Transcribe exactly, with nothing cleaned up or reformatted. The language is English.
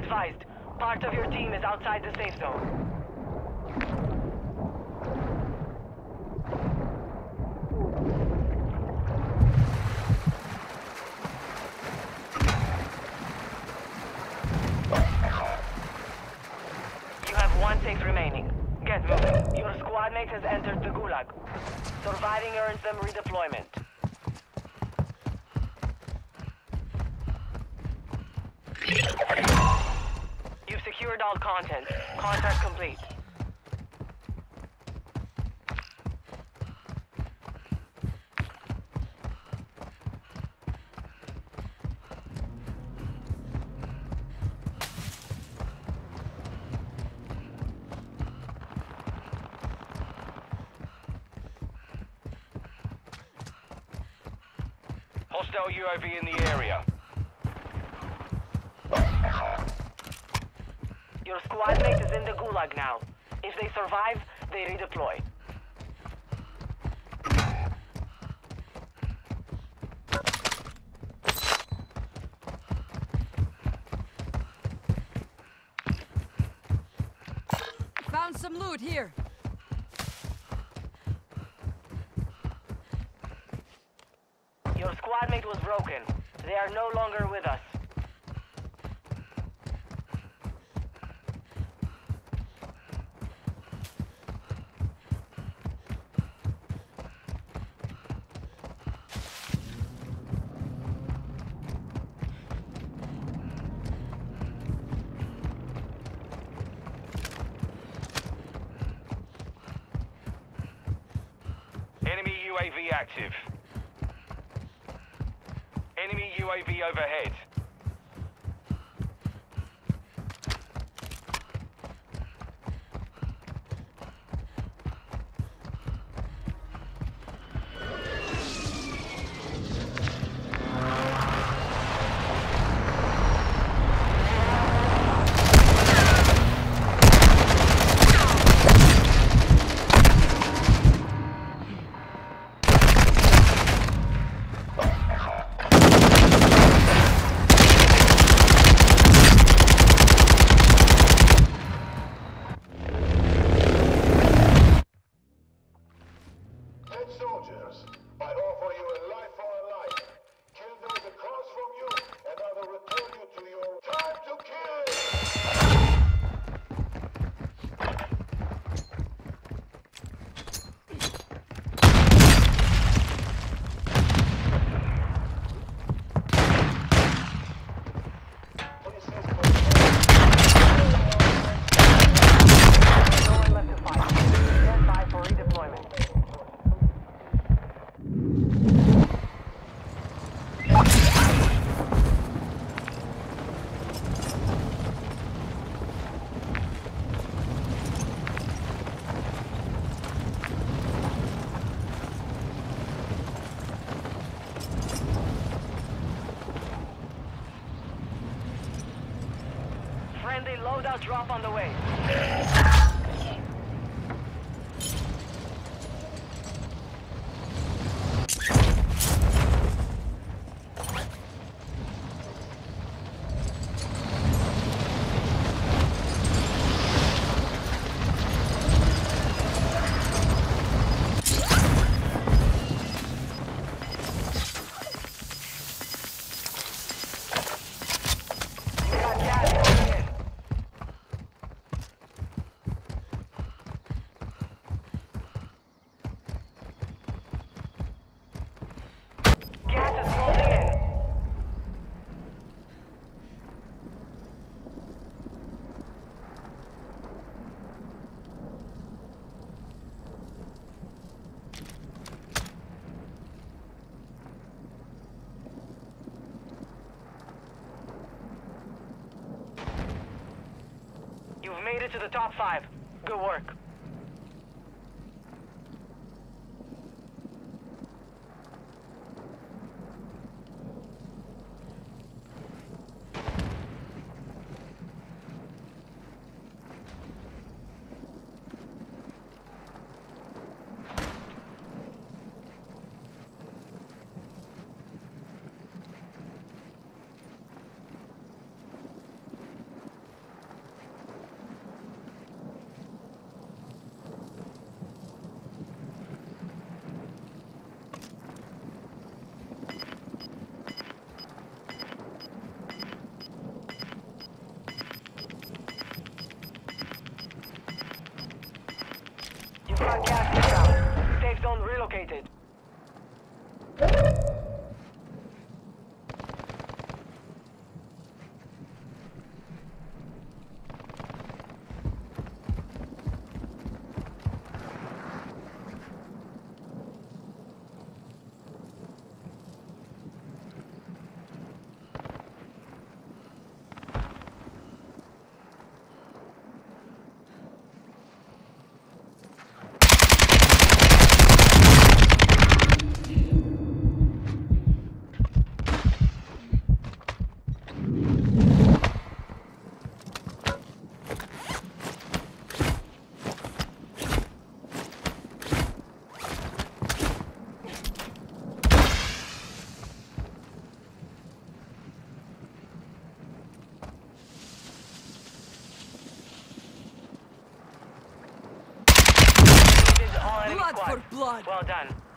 advised, part of your team is outside the safe zone. You have one safe remaining. Get moving. Your squad mate has entered the Gulag. Surviving earns them redeployment. You've secured all content. Contract complete. Hostile U A V in the area. Your squad mate is in the Gulag now. If they survive, they redeploy. Found some loot here. Your squad mate was broken. They are no longer with us. Enemy U A V active. Enemy U A V overhead. Soldiers, I offer you a life for a life. Kill those across from you, and I will return you to your time to kill! No one left to fight. Stand by for redeployment. Friendly loadout drop on the way. You got gas moving in. Gas is closing in. You've made it to the top five. Good work. Gulag gas inbound. Safe zone relocated. Blood for blood. Well done.